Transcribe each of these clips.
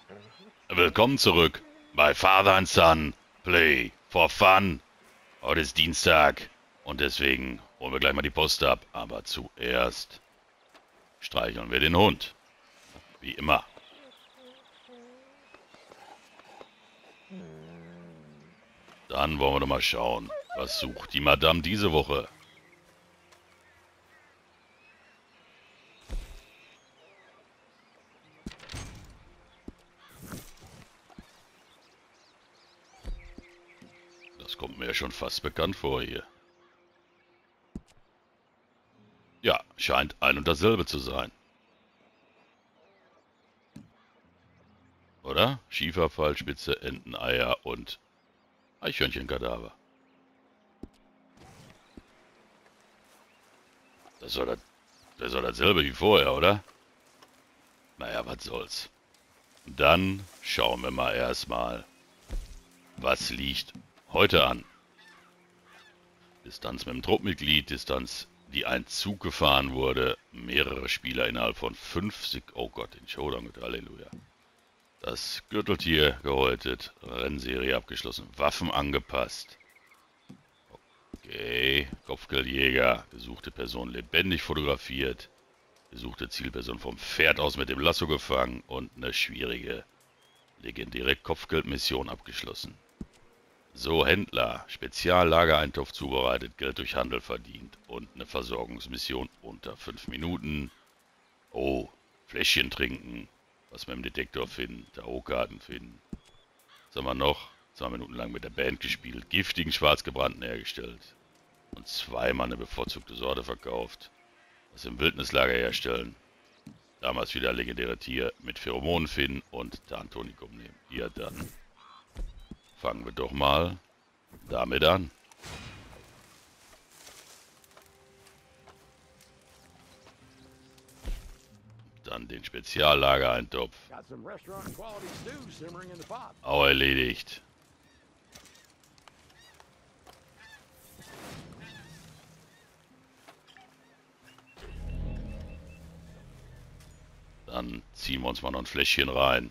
Willkommen zurück bei Father and Son Play for Fun. Heute ist Dienstag und deswegen holen wir gleich mal die Post ab. Aber zuerst streicheln wir den Hund. Wie immer. Dann wollen wir doch mal schauen, was sucht die Madame diese Woche. Das kommt mir ja schon fast bekannt vor hier. Ja, scheint ein und dasselbe zu sein. Oder? Schieferfall, Spitze, Enteneier und Eichhörnchenkadaver. Das ist doch dasselbe wie vorher, oder? Naja, was soll's. Dann schauen wir mal erstmal, was liegt heute an. Distanz mit dem Truppmitglied, Distanz, die ein Zug gefahren wurde, mehrere Spieler innerhalb von 5 Sekunden. Oh Gott, den Showdown mit Halleluja. Das Gürteltier gehäutet, Rennserie abgeschlossen, Waffen angepasst. Okay, Kopfgeldjäger, gesuchte Person lebendig fotografiert, gesuchte Zielperson vom Pferd aus mit dem Lasso gefangen und eine schwierige, legendäre Kopfgeldmission abgeschlossen. So, Händler, Speziallagereintopf zubereitet, Geld durch Handel verdient und eine Versorgungsmission unter 5 Minuten. Oh, Fläschchen trinken, was mit dem Detektor finden, Tarotkarten finden. Was haben wir noch? 2 Minuten lang mit der Band gespielt, giftigen Schwarzgebrannten hergestellt und zweimal eine bevorzugte Sorte verkauft. Was im Wildnislager herstellen. Damals wieder legendäre Tier mit Pheromonen finden und Tarntonikum nehmen. Ja, dann fangen wir doch mal damit an. Dann den Speziallagereintopf. Auch erledigt. Dann ziehen wir uns mal noch ein Fläschchen rein.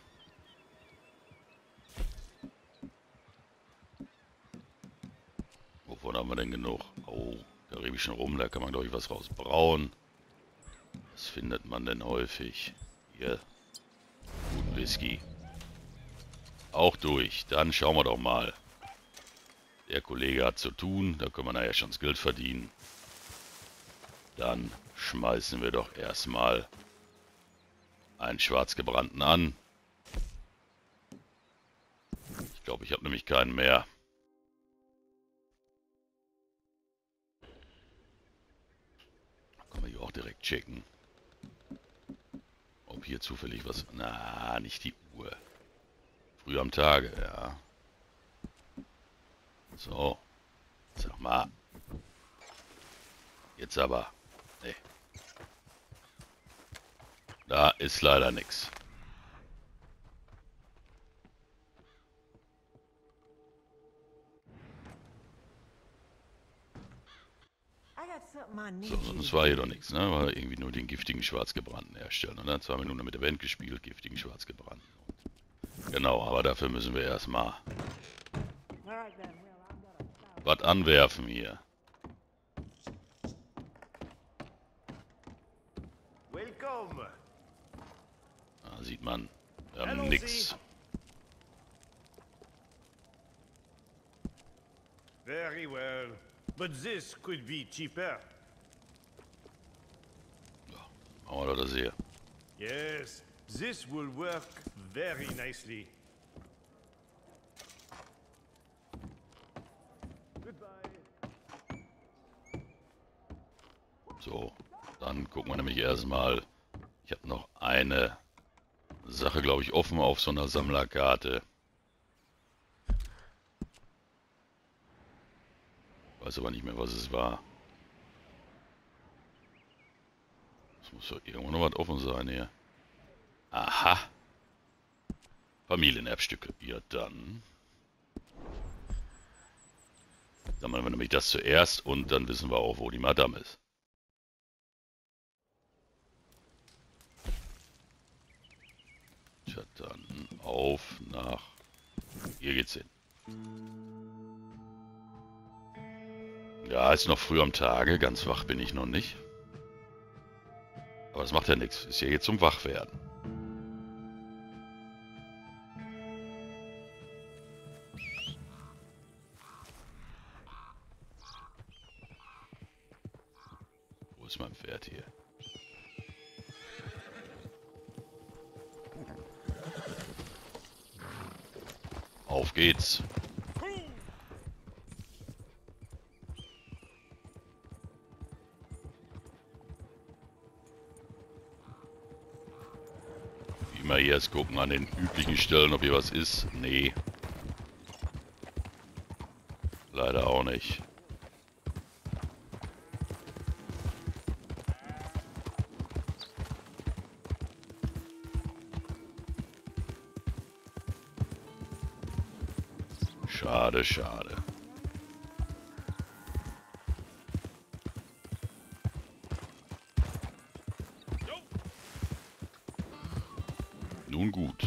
Wovon haben wir denn genug? Oh, karibischen Rum, da kann man glaube ich was raus brauen. Was findet man denn häufig? Hier, guten Whisky. Auch durch. Dann schauen wir doch mal. Der Kollege hat zu tun, da können wir nachher schon das Geld verdienen. Dann schmeißen wir doch erstmal einen Schwarzgebrannten an. Ich glaube, ich habe nämlich keinen mehr. Können wir hier auch direkt checken. Ob hier zufällig was... Na, nicht die Uhr. Früh am Tage, ja. So. Sag mal. Jetzt aber. Nee. Da ist leider nichts. So, sonst war hier doch nichts, ne? War irgendwie nur den giftigen Schwarzgebrannten herstellen. Und dann 2 Minuten mit der Band gespielt, giftigen Schwarzgebrannten. Genau, aber dafür müssen wir erstmal was anwerfen hier. Da sieht man, wir haben nix. Very well, but this could be cheaper. Ja, machen wir doch das hier. Yes, this will work very nicely. Goodbye. So, dann gucken wir nämlich erstmal. Ich habe noch eine Sache, glaube ich, offen auf so einer Sammlerkarte. Weiß aber nicht mehr, was es war. Es muss doch irgendwo noch was offen sein hier. Aha. Familienerbstücke. Ja, dann sammeln wir nämlich das zuerst und dann wissen wir auch, wo die Madame ist. Tja, dann auf nach... Hier geht's hin. Ja, ist noch früh am Tage, ganz wach bin ich noch nicht. Aber das macht ja nichts, ist ja jetzt zum Wachwerden. Wo ist mein Pferd hier? Auf geht's. Wie immer hier erst gucken an den üblichen Stellen, ob hier was ist. Nee. Leider auch nicht. Schade, schade. Nun gut.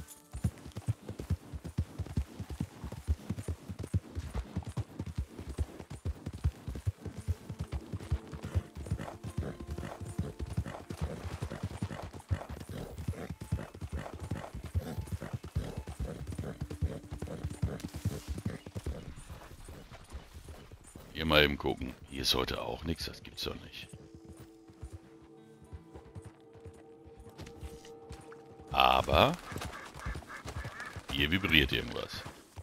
Hier mal eben gucken. Hier ist heute auch nichts, das gibt's doch nicht. Aber hier vibriert irgendwas.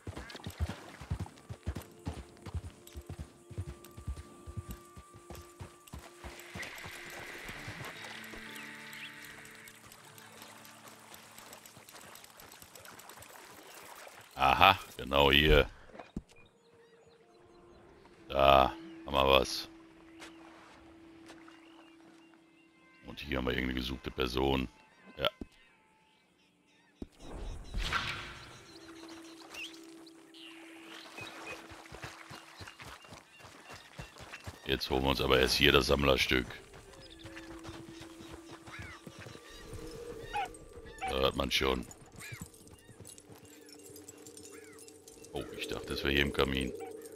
Aha, genau hier. Da haben wir was. Und hier haben wir irgendeine gesuchte Person. Ja. Jetzt holen wir uns aber erst hier das Sammlerstück. Da hört man schon. Oh, ich dachte, das wäre hier im Kamin.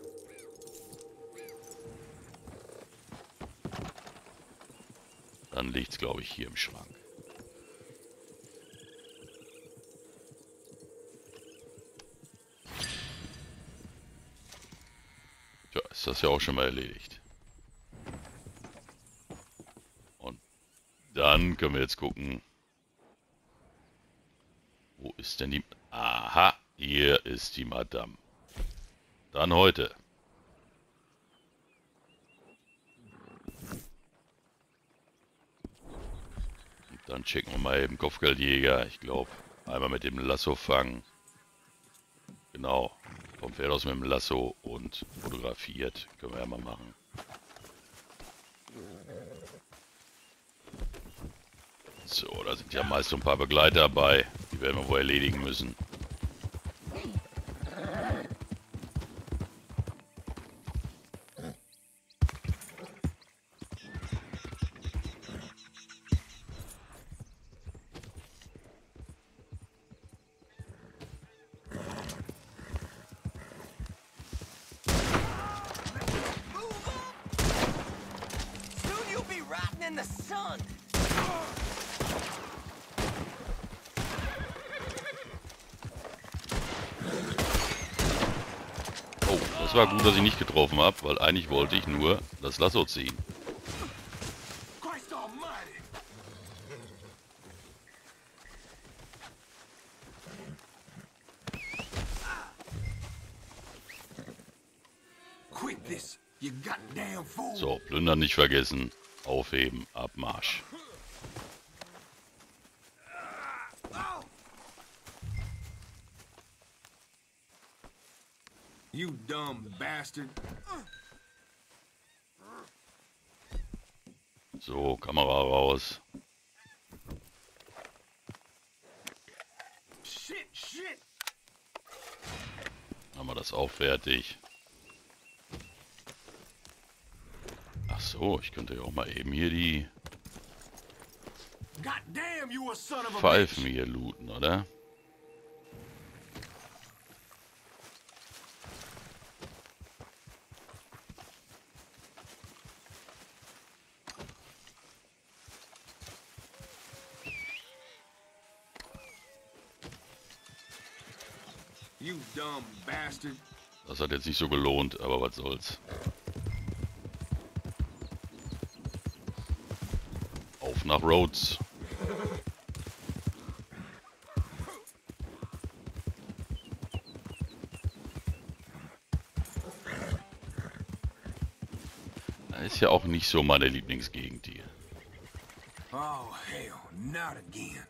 Dann liegt es, glaube ich, hier im Schrank. Tja, ist das ja auch schon mal erledigt. Und dann können wir jetzt gucken. Wo ist denn die... Aha, hier ist die Madame. Dann heute. Und dann checken wir mal eben Kopfgeldjäger. Ich glaube, einmal mit dem Lasso fangen. Genau. Vom Pferd aus mit dem Lasso und fotografiert. Können wir ja mal machen. So, da sind ja meist so ein paar Begleiter dabei. Die werden wir wohl erledigen müssen. Soon you'll be rotting in the sun. Oh, das war gut, dass ich nicht getroffen habe, weil eigentlich wollte ich nur das Lasso ziehen. Christ almighty! Quit this, you goddamn fool. So, plündern nicht vergessen. Aufheben, Abmarsch. You dumb bastard. So, Kamera raus. Shit, shit. Haben wir das auch fertig. Ach so, ich könnte ja auch mal eben hier die Goddamn, you a son of a Pfeifen bitch. hier looten. unten, oder? You dumb bastard. Das hat jetzt nicht so gelohnt, aber was soll's. Auf nach Rhodes. Das ist ja auch nicht so meine Lieblingsgegend hier. Oh, hell, not again.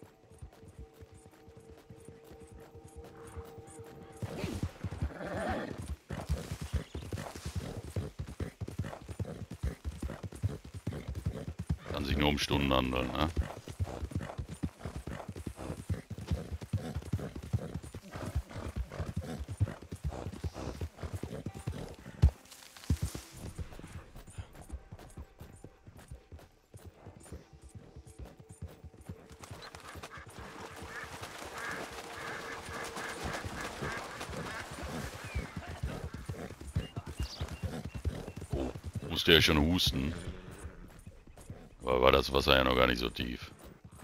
Kann sich nur um Stunden handeln, ne? Oh, musste ja schon husten. Aber war das Wasser ja noch gar nicht so tief.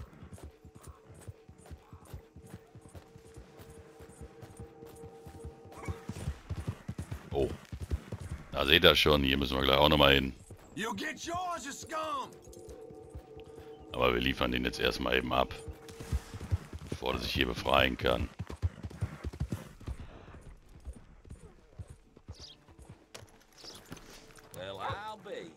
Oh. Da seht ihr schon, hier müssen wir gleich auch nochmal hin. You'll get yours, you scum! Aber wir liefern den jetzt erstmal eben ab. Bevor er sich hier befreien kann. Well, I'll be.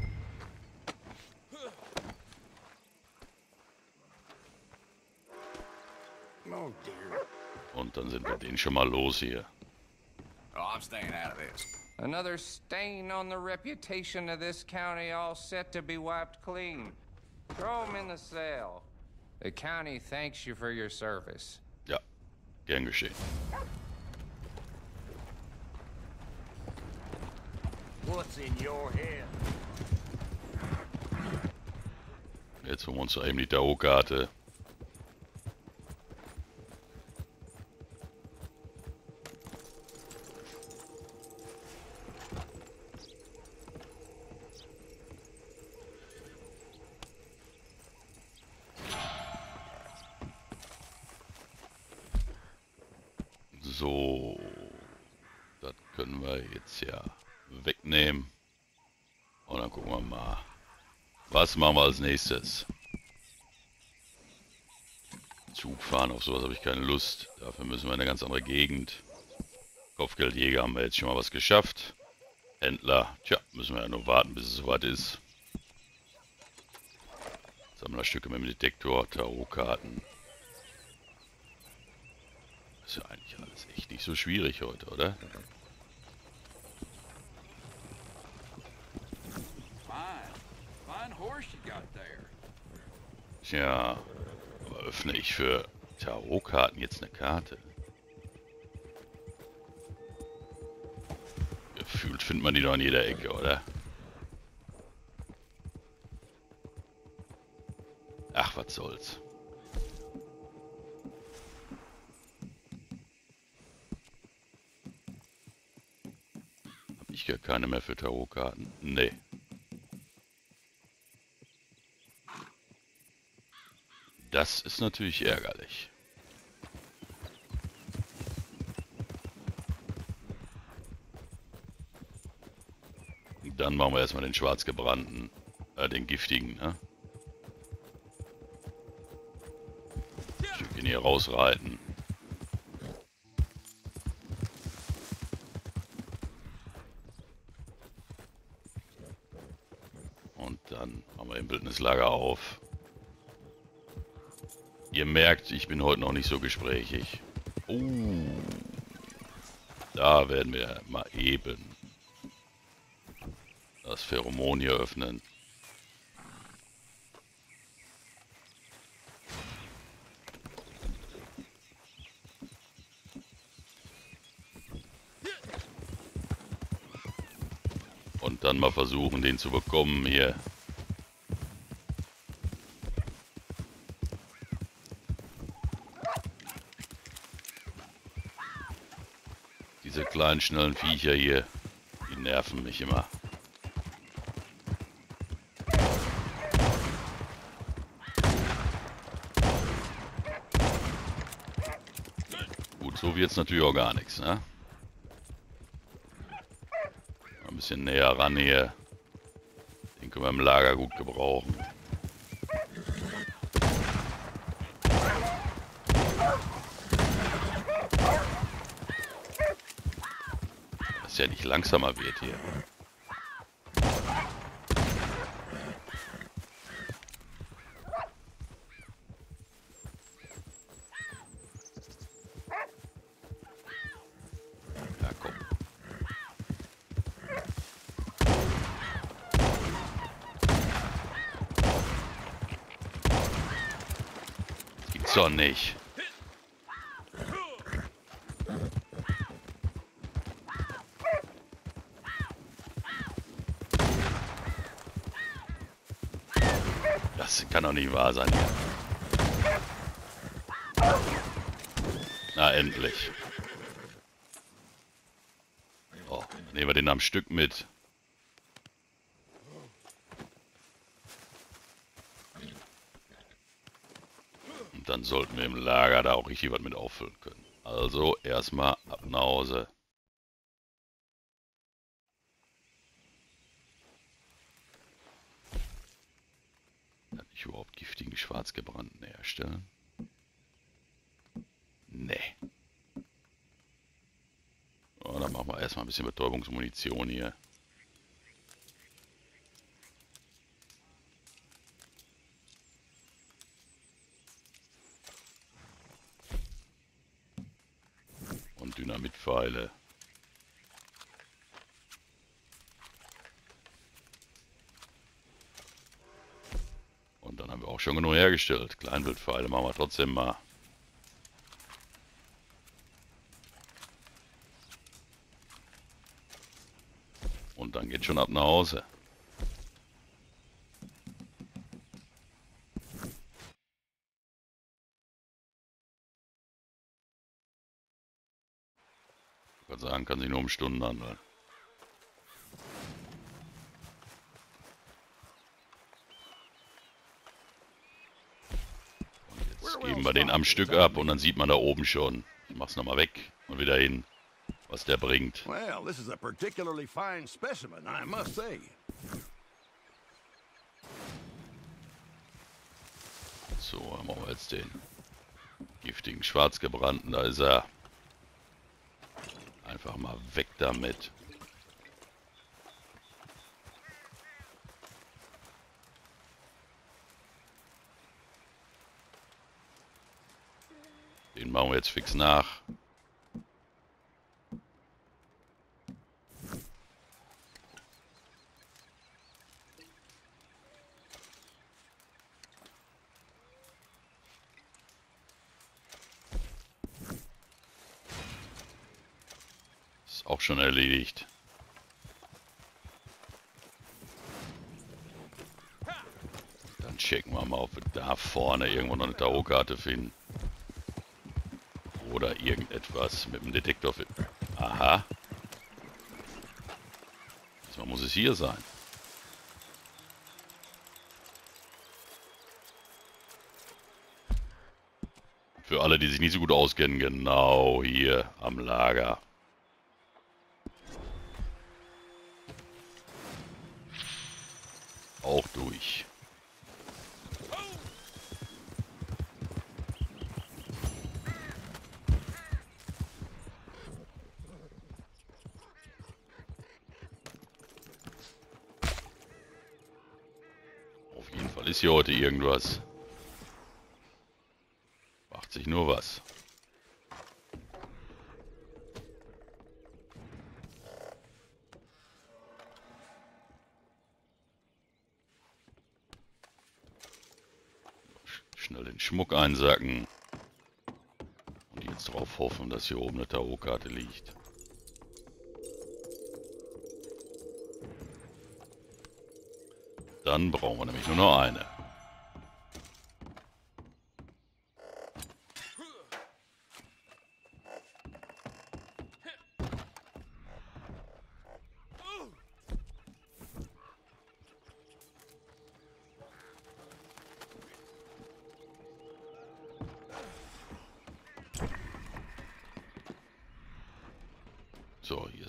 Oh, dear. Und dann sind wir den schon mal los hier. Oh, I'm staying out of this. Another stain on the reputation of this county, all set to be wiped clean. Throw him in the cell. The county thanks you for your service. Ja, gern geschehen. What's in your head? Jetzt holen wir uns eben die Tarot-Karte. So, das können wir jetzt ja wegnehmen. Und dann gucken wir mal, was machen wir als nächstes. Zug fahren, auf sowas habe ich keine Lust. Dafür müssen wir in eine ganz andere Gegend. Kopfgeldjäger haben wir jetzt schon mal was geschafft. Händler, tja, müssen wir ja nur warten, bis es soweit ist. Sammlerstücke mit dem Detektor, Tarotkarten. Ist ja eigentlich alles echt nicht so schwierig heute, oder? Fine horse you got there. Tja, aber öffne ich für Tarotkarten jetzt eine Karte? Gefühlt findet man die doch in jeder Ecke, oder? Ach, was soll's. Hab ich gar keine mehr für Tarotkarten? Nee. Das ist natürlich ärgerlich. Dann machen wir erstmal den schwarzgebrannten, den giftigen, ne? Ein Stückchen hier rausreiten. Und dann machen wir den Bildnislager auf. Ihr merkt, ich bin heute noch nicht so gesprächig. Da werden wir mal eben das Pheromon hier öffnen. Und dann mal versuchen, den zu bekommen hier. Diese kleinen, schnellen Viecher hier, die nerven mich immer. Gut, so wird's natürlich auch gar nichts, ne? Ein bisschen näher ran hier. Den können wir im Lager gut gebrauchen. Dass ja nicht langsamer wird hier. Ja, komm. Das gibt's doch nicht. Das kann doch nicht wahr sein hier. Na, endlich. Oh, nehmen wir den am Stück mit. Und dann sollten wir im Lager da auch richtig was mit auffüllen können. Also erstmal ab nach Hause. Kann ich überhaupt giftigen Schwarzgebrannten herstellen? Nee. Oh, dann machen wir erstmal ein bisschen Betäubungsmunition hier. Und Dynamitpfeile. Und dann haben wir auch schon genug hergestellt. Kleinwildpfeile machen wir trotzdem mal. Und dann geht schon ab nach Hause. Ich würde sagen, kann sich nur um Stunden handeln. Und jetzt geben wir den am Stück ab und dann sieht man da oben schon. Ich mach's nochmal weg und wieder hin, was der bringt. Well, this is a particularly fine specimen, I must say. So, dann machen wir jetzt den giftigen Schwarzgebrannten. Da ist er. Einfach mal weg damit. Den machen wir jetzt fix nach. Ist auch schon erledigt. Dann checken wir mal, ob wir da vorne irgendwo noch eine Tarotkarte finden. Oder irgendetwas mit dem Detektor finden. Aha. Diesmal muss es hier sein. Für alle, die sich nicht so gut auskennen, genau hier am Lager. Auch durch. Auf jeden Fall ist hier heute irgendwas. Macht sich nur was. Schnell den Schmuck einsacken. Und jetzt darauf hoffen, dass hier oben eine Tarotkarte liegt. Dann brauchen wir nämlich nur noch eine.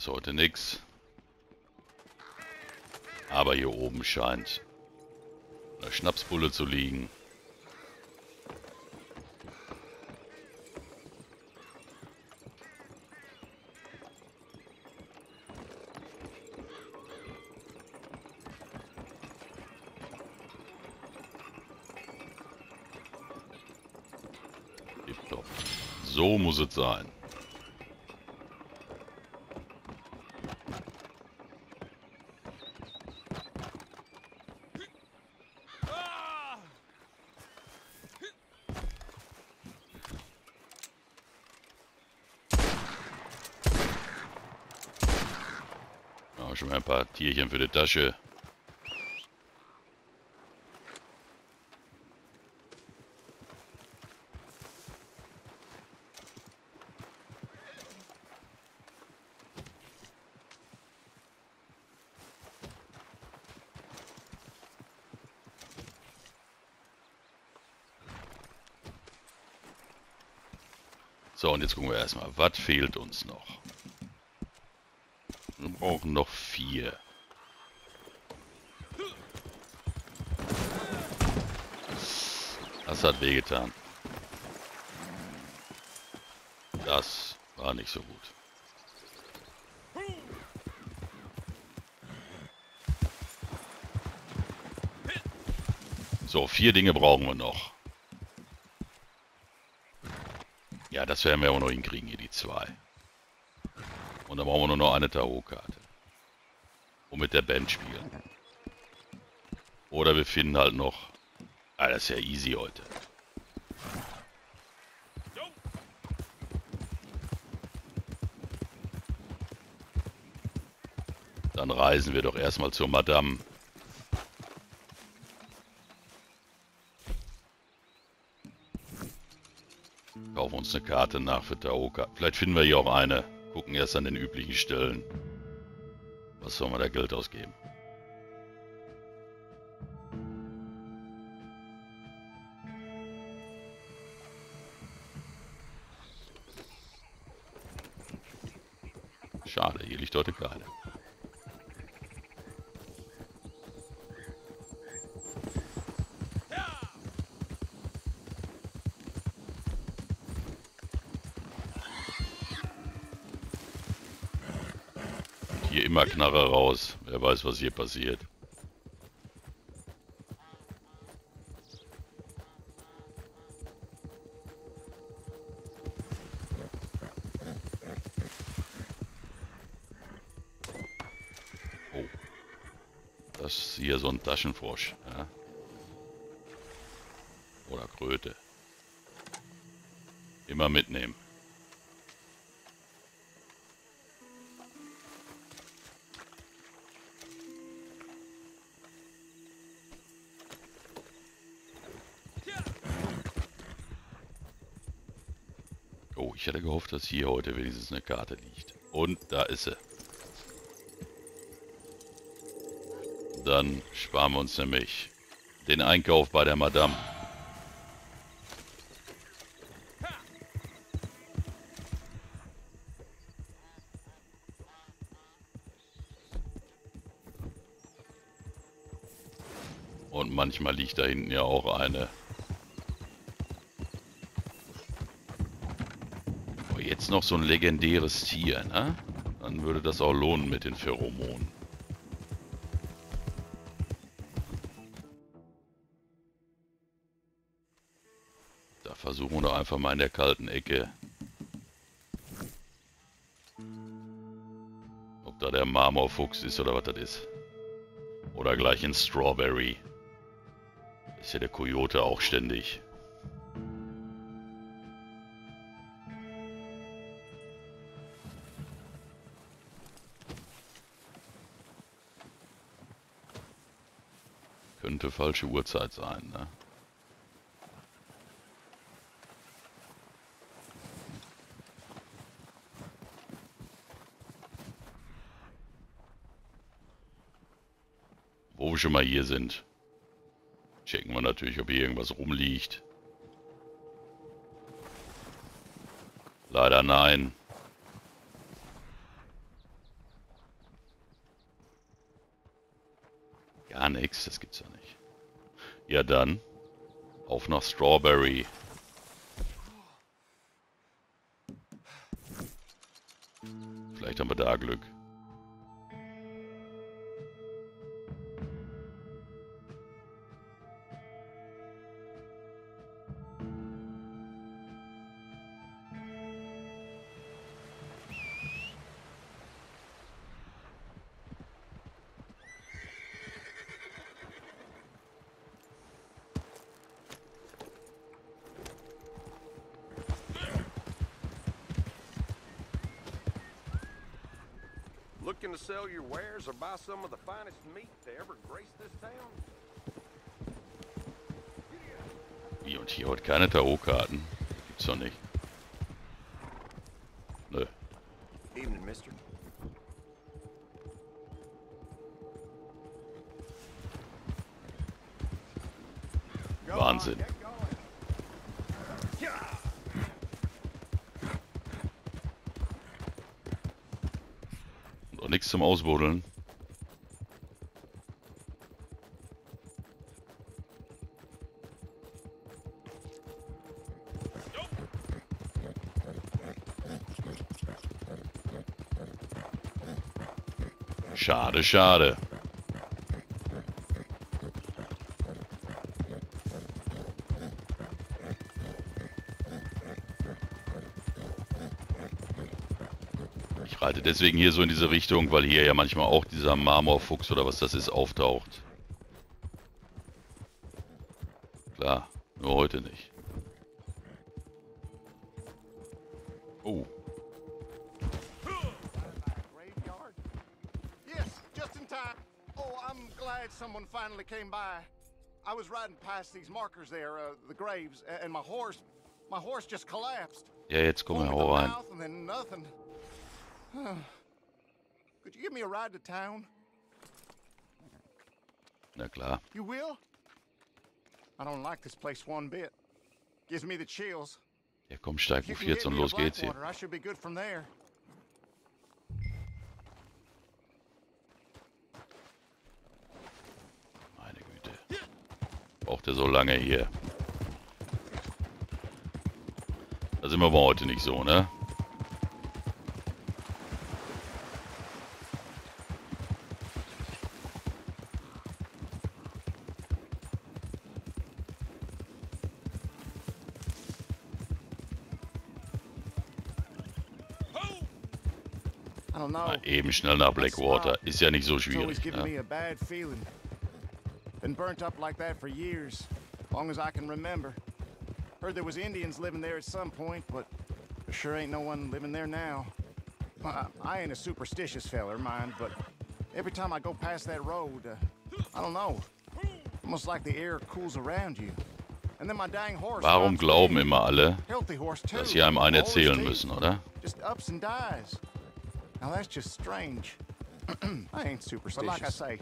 ist heute nichts. Aber hier oben scheint eine Schnapsbulle zu liegen. Tipptopp. So muss es sein. Ja, schon mal ein paar Tierchen für die Tasche. So, und jetzt gucken wir erstmal, was fehlt uns noch? Wir brauchen noch 4. Das hat wehgetan. Das war nicht so gut. So, 4 Dinge brauchen wir noch. Ja, das werden wir auch noch hinkriegen, hier die 2. Und dann brauchen wir nur noch eine Tarotkarte. Und mit der Band spielen. Oder wir finden halt noch... Ah, das ist ja easy heute. Dann reisen wir doch erstmal zur Madame. Kaufen uns eine Karte nach für Tarotkarten. Vielleicht finden wir hier auch eine. Gucken erst an den üblichen Stellen. Was soll man da Geld ausgeben? Schade, hier liegt heute keine. Hier immer Knarre raus. Wer weiß, was hier passiert. Oh. Das ist hier so ein Taschenfrosch. Ja? Oder Kröte. Immer mitnehmen. Oh, ich hätte gehofft, dass hier heute wenigstens eine Karte liegt. Und da ist sie. Dann sparen wir uns nämlich den Einkauf bei der Madame. Und manchmal liegt da hinten ja auch eine. Oh, jetzt noch so ein legendäres Tier, ne? Dann würde das auch lohnen mit den Pheromonen. Da versuchen wir doch einfach mal in der kalten Ecke. Ob da der Marmorfuchs ist oder was das ist. Oder gleich in Strawberry. Ist ja der Coyote auch ständig. Könnte falsche Uhrzeit sein, ne? Wo wir schon mal hier sind, checken wir natürlich, ob hier irgendwas rumliegt. Leider nein. nix, das gibt's ja nicht. Ja dann, auf nach Strawberry. Vielleicht haben wir da Glück. Looking to sell your wares or buy some of the finest meat to ever grace this town? Wie, und hier heute keine Tarotkarten? Gibt's doch nicht. Nö. Evening, mister. Wahnsinn. Und auch nichts zum Ausbuddeln. Schade, schade. Ich reite deswegen hier so in diese Richtung, weil hier ja manchmal auch dieser Marmorfuchs oder was das ist auftaucht. Klar, nur heute nicht. Oh. Graveyard? Yes, just in time. Oh, I'm glad someone finally came by. I was riding past these markers there, the graves, and my horse just collapsed. Ja, jetzt komm mal, Opened hau the rein. mouth and then nothing. Could you give me a ride to town? Na klar. You will? I don't like this place one bit. Gives me the chills. Ja komm, steig If you auf can jetzt get und me to los geht's hier. Blackwater, I should be good from there. Meine Güte. Braucht er so lange hier. Da sind wir aber heute nicht so, ne? I don't know. Mal eben schnell nach Blackwater. Ist ja nicht so It's always schwierig, given ne? me a bad feeling. Been burnt up like that for years, long as I can remember. Heard there was Indians living there at some point, but there sure ain't no one living there now. I ain't a superstitious feller, mind, but every time I go past that road, I don't know. Almost like the air cools around you. And then my dang horse. Warum runs glauben free. immer alle, Healthy horse too. dass sie einem einen All his erzählen teeth. müssen, oder? Just ups and dies. Now that's just strange. I ain't superstitious. But like I say,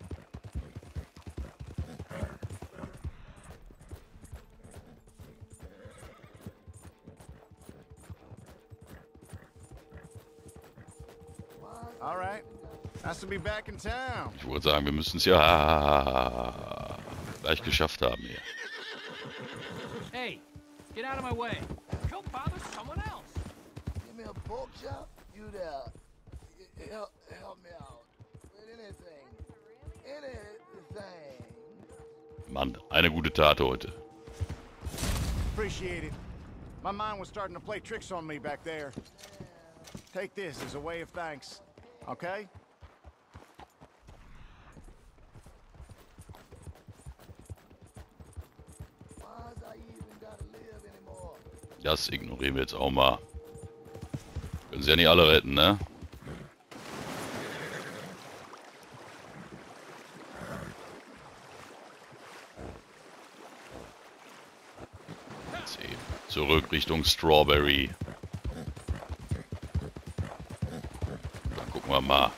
all right. Nice to be back in town. Ich wollte sagen, wir müssen es ja gleich geschafft haben hier. Hey, get out of my way. Go bother someone else. Give me a pork chop? You there. Help me out. With anything. Anything. Mann, eine gute Tat heute. Appreciate it. My mind was starting to play tricks on me back there. Take this as a way of thanks. Okay? Why's I even gotta live anymore? Das ignorieren wir jetzt auch mal. Können sie ja nicht alle retten, ne? Jetzt eben zurück Richtung Strawberry. Dann gucken wir mal,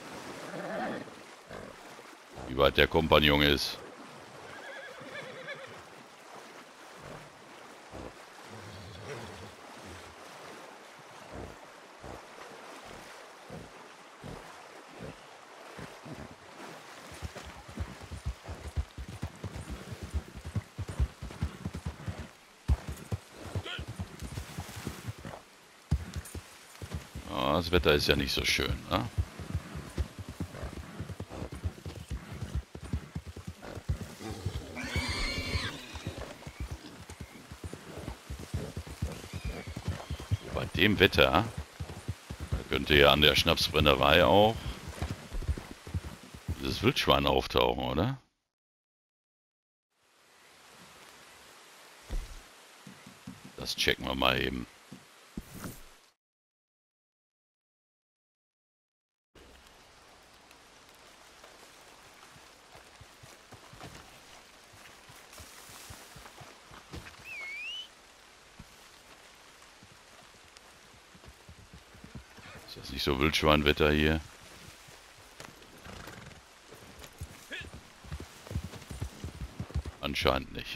wie weit der Kompagnon ist. Ja, das Wetter ist ja nicht so schön, ne? Bei dem Wetter, da könnte ja an der Schnapsbrennerei auch dieses Wildschwein auftauchen, oder? Das checken wir mal eben. Ist das nicht so Wildschweinwetter hier? Anscheinend nicht.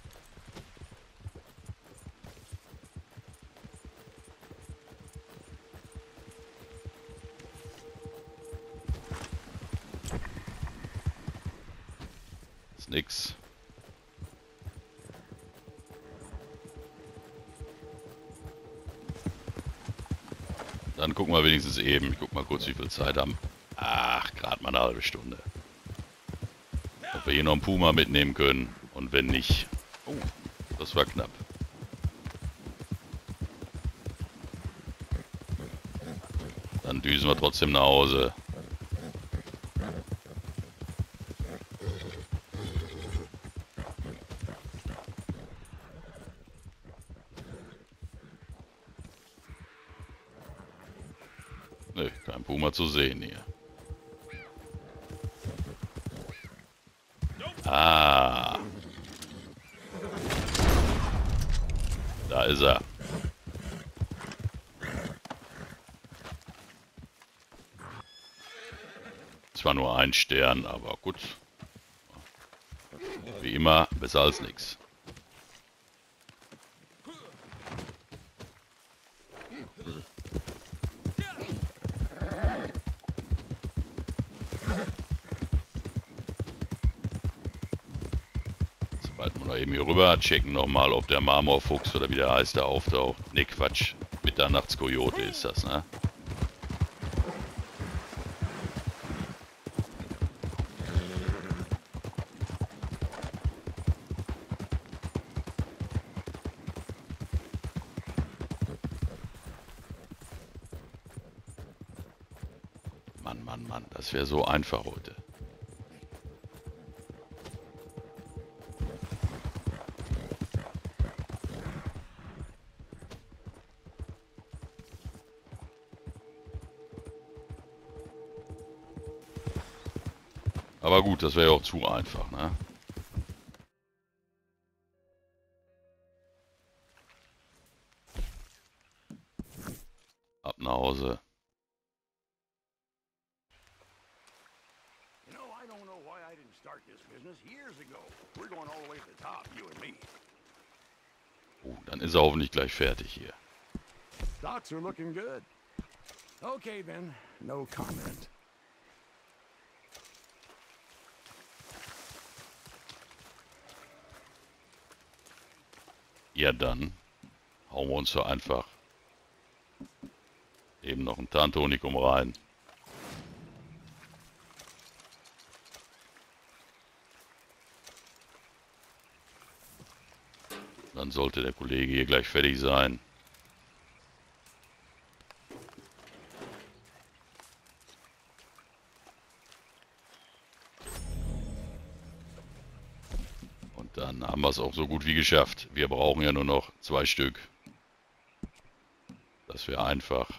Ist nix. Dann gucken wir wenigstens eben. Ich guck mal kurz, wie viel Zeit haben. Ach, gerade mal eine halbe Stunde. Ob wir hier noch einen Puma mitnehmen können. Und wenn nicht... Oh, das war knapp. Dann düsen wir trotzdem nach Hause. Nö, kein Puma zu sehen hier. Ah. Da ist er. Zwar nur ein Stern, aber gut. Wie immer, besser als nichts. Sobald wir noch eben hier rüber checken nochmal, ob der Marmorfuchs oder wie der heißt, der auftaucht. Ne, Quatsch. Mitternachtskojote ist das, ne? Mann, Mann, Mann, das wäre so einfach heute. Aber gut, das wäre ja auch zu einfach, ne? Ab nach Hause. You know, I don't know why I didn't start this business years ago. We're going all the way to the top, you and me. Oh, dann ist er hoffentlich gleich fertig hier. Stocks are looking good. Okay, then. No comment. Ja, dann hauen wir uns so einfach eben noch ein Tantonikum rein. Dann sollte der Kollege hier gleich fertig sein. Und dann haben wir es auch so gut wie geschafft. Wir brauchen ja nur noch 2 Stück. Das wäre einfach.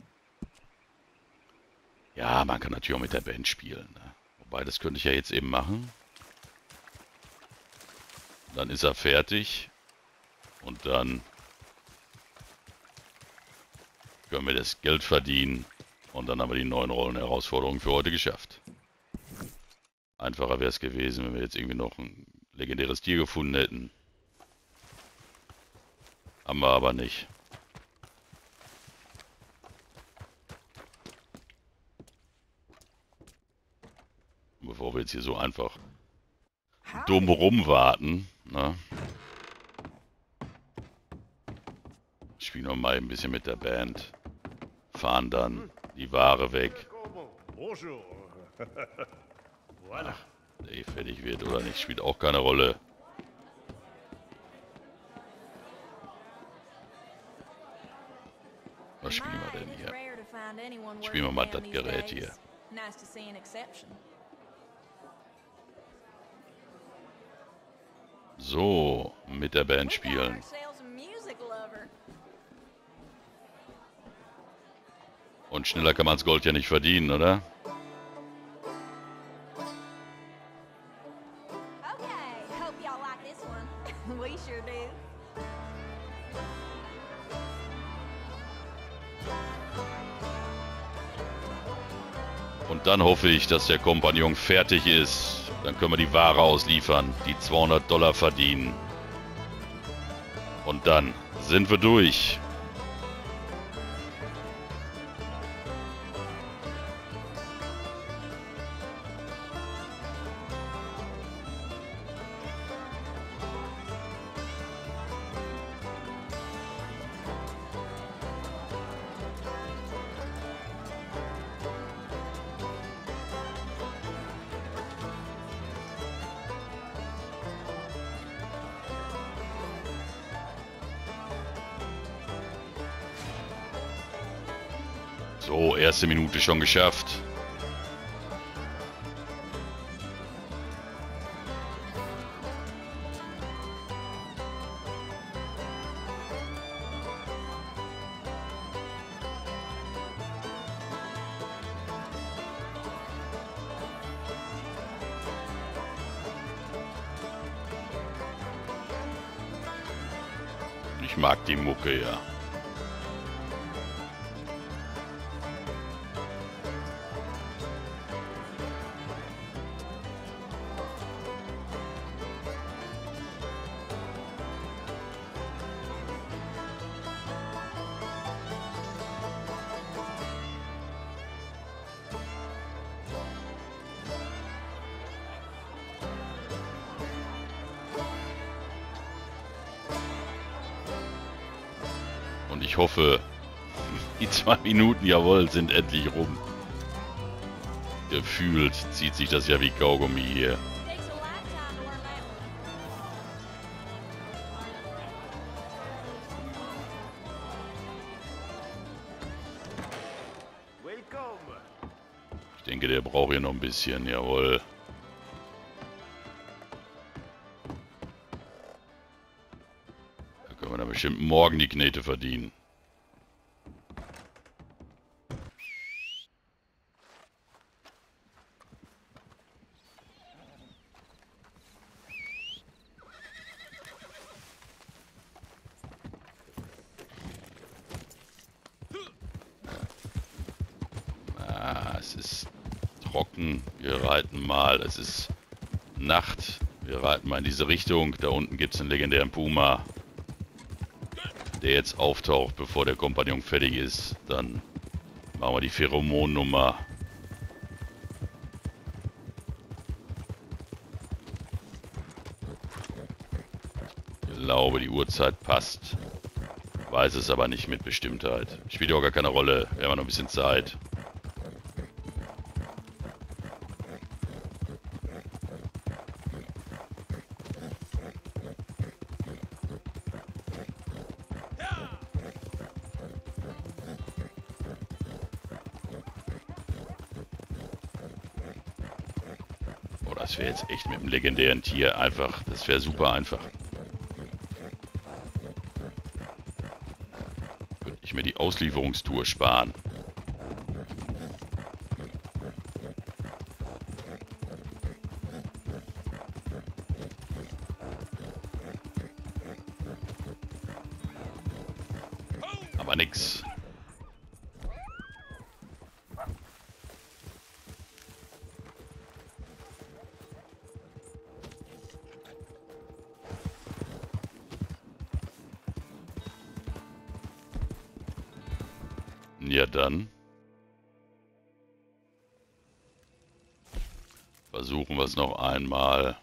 Ja, man kann natürlich auch mit der Band spielen, ne? Wobei, das könnte ich ja jetzt eben machen. Dann ist er fertig. Und dann können wir das Geld verdienen. Und dann haben wir die 9 Rollen-Herausforderungen für heute geschafft. Einfacher wäre es gewesen, wenn wir jetzt irgendwie noch ein legendäres Tier gefunden hätten. Haben wir aber nicht. Und bevor wir jetzt hier so einfach dumm rumwarten, ne? Spielen wir mal ein bisschen mit der Band. fahren dann die Ware weg. Bonjour. Voilà. Der eh fertig wird oder nicht, spielt auch keine Rolle. Was spielen wir denn hier? Spielen wir mal das Gerät hier. So, mit der Band spielen. Und schneller kann man das Gold ja nicht verdienen, oder? Und dann hoffe ich, dass der Kompagnon fertig ist. Dann können wir die Ware ausliefern, die $200 verdienen. Und dann sind wir durch. So, erste Minute schon geschafft. Ich mag die Mucke, ja. Und ich hoffe, die 2 Minuten, jawohl, sind endlich rum. Gefühlt zieht sich das ja wie Kaugummi hier. Ich denke, der braucht hier noch ein bisschen, jawohl. Da können wir dann bestimmt morgen die Knete verdienen. Es ist trocken, wir reiten mal, es ist Nacht, wir reiten mal in diese Richtung, da unten gibt es einen legendären Puma, der jetzt auftaucht, bevor der Kompagnon fertig ist, dann machen wir die Pheromon-Nummer. Ich glaube, die Uhrzeit passt, weiß es aber nicht mit Bestimmtheit, spielt ja auch gar keine Rolle, wir haben ja noch ein bisschen Zeit. Das wäre jetzt echt mit dem legendären Tier einfach, das wäre super einfach. Würde ich mir die Auslieferungstour sparen. Aber nix. Ja dann. Versuchen wir es noch einmal.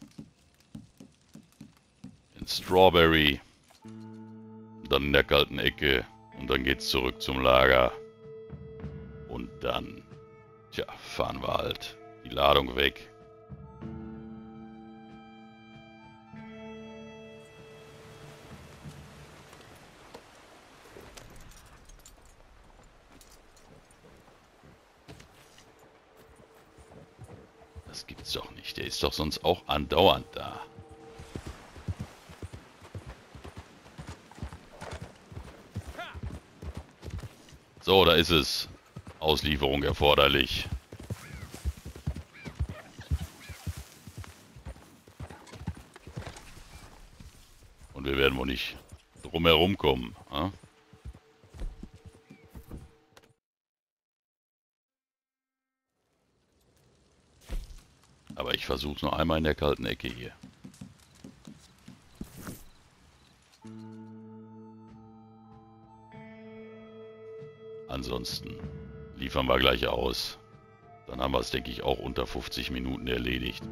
In Strawberry. Dann in der kalten Ecke. Und dann geht's zurück zum Lager. Und dann, tja, fahren wir halt die Ladung weg. Das gibt's doch nicht. Der ist doch sonst auch andauernd da. So, da ist es. Auslieferung erforderlich. Und wir werden wohl nicht drum herum kommen. Ja? Aber ich versuche es noch einmal in der kalten Ecke hier. Ansonsten liefern wir gleich aus. Dann haben wir es, denke ich, auch unter 50 Minuten erledigt.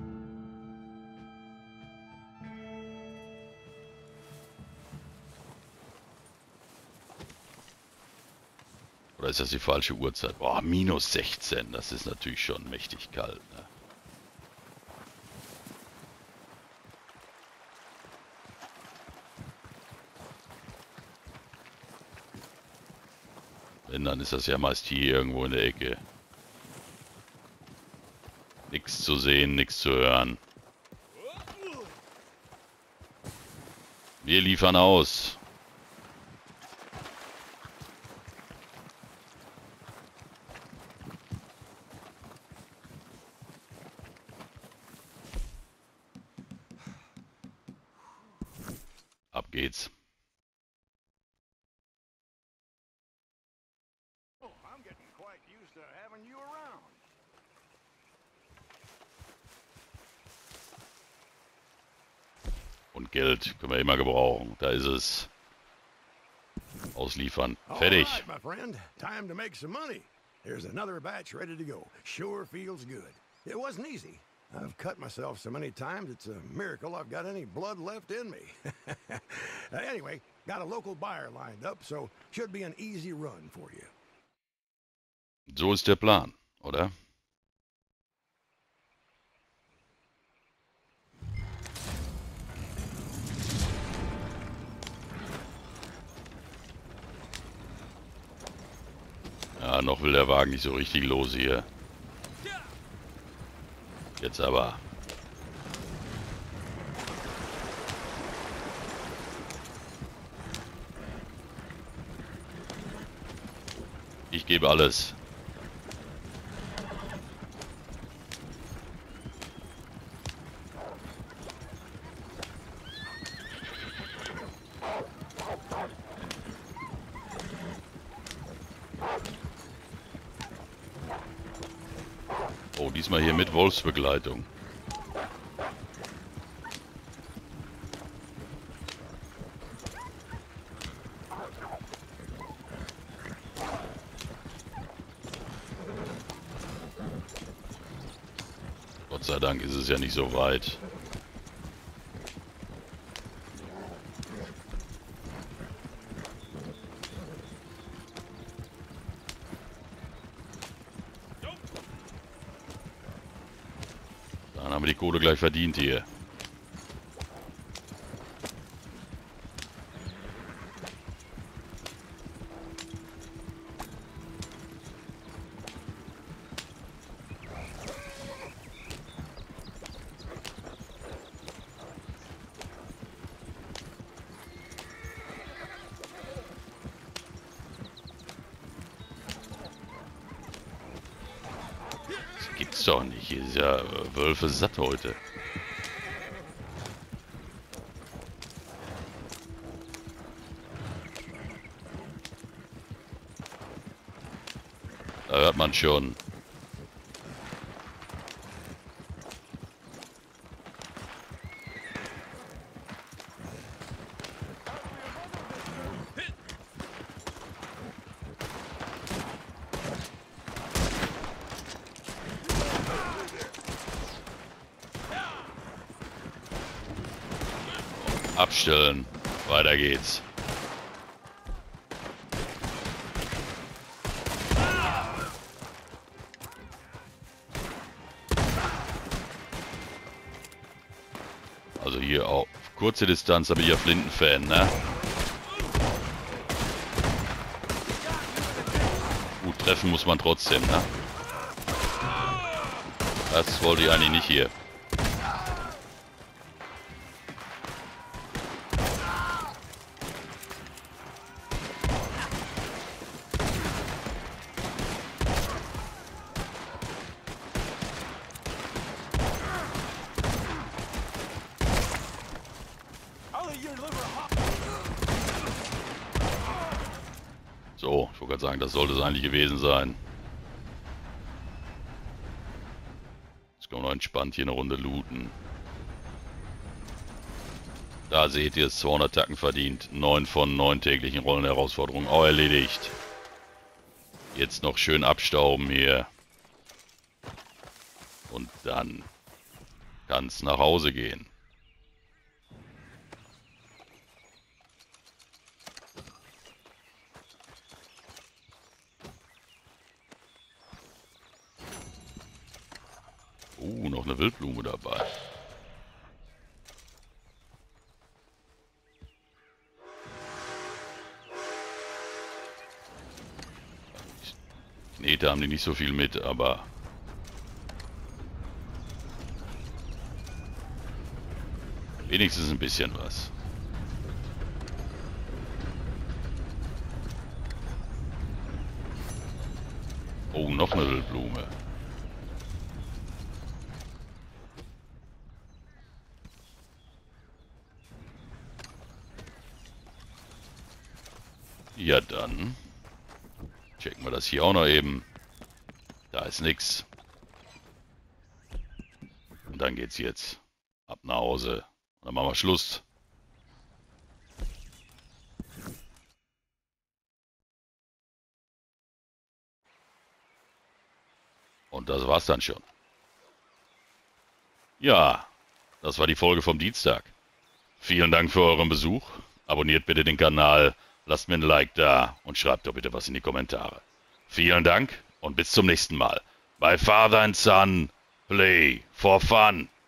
Oder ist das die falsche Uhrzeit? Boah, minus 16. Das ist natürlich schon mächtig kalt, ne? Wenn, dann ist das ja meist hier irgendwo in der Ecke. Nichts zu sehen, nichts zu hören. Wir liefern aus. Ab geht's. I'm getting quite used to having you around. Und Geld können wir immer gebrauchen. Da ist es. Ausliefern. Fertig. All right, my friend. Time to make some money. Here's another batch ready to go. Sure feels good. It wasn't easy. I've cut myself so many times, it's a miracle I've got any blood left in me. Anyway, got a local buyer lined up, so should be an easy run for you. So ist der Plan, oder? Ja, noch will der Wagen nicht so richtig los hier. Jetzt aber. Ich gebe alles. Oh, diesmal hier mit Wolfsbegleitung. Gott sei Dank ist es ja nicht so weit. Dann haben wir die Kohle gleich verdient hier. Das gibt's doch nicht. Hier ist ja Wölfe satt heute. Da hört man schon. Abstellen. Weiter geht's. Also hier auf kurze Distanz habe ich ja Flinten-Fan, ne? Gut, treffen muss man trotzdem, ne? Das wollte ich eigentlich nicht hier. So, ich wollte gerade sagen, das sollte es eigentlich gewesen sein. Jetzt können wir noch entspannt hier eine Runde looten. Da seht ihr es, 200 Tacken verdient. 9 von 9 täglichen Rollenherausforderungen auch erledigt. Jetzt noch schön abstauben hier. Und dann kann es nach Hause gehen. Noch eine Wildblume dabei. Knete haben die nicht so viel mit, aber wenigstens ein bisschen was. Oh, noch eine Wildblume. Ja, dann checken wir das hier auch noch eben. Da ist nix. Und dann geht's jetzt ab nach Hause. Und dann machen wir Schluss. Und das war's dann schon. Ja, das war die Folge vom Dienstag. Vielen Dank für euren Besuch. Abonniert bitte den Kanal. Lasst mir ein Like da und schreibt doch bitte was in die Kommentare. Vielen Dank und bis zum nächsten Mal. Bei Father and Son, Play for Fun.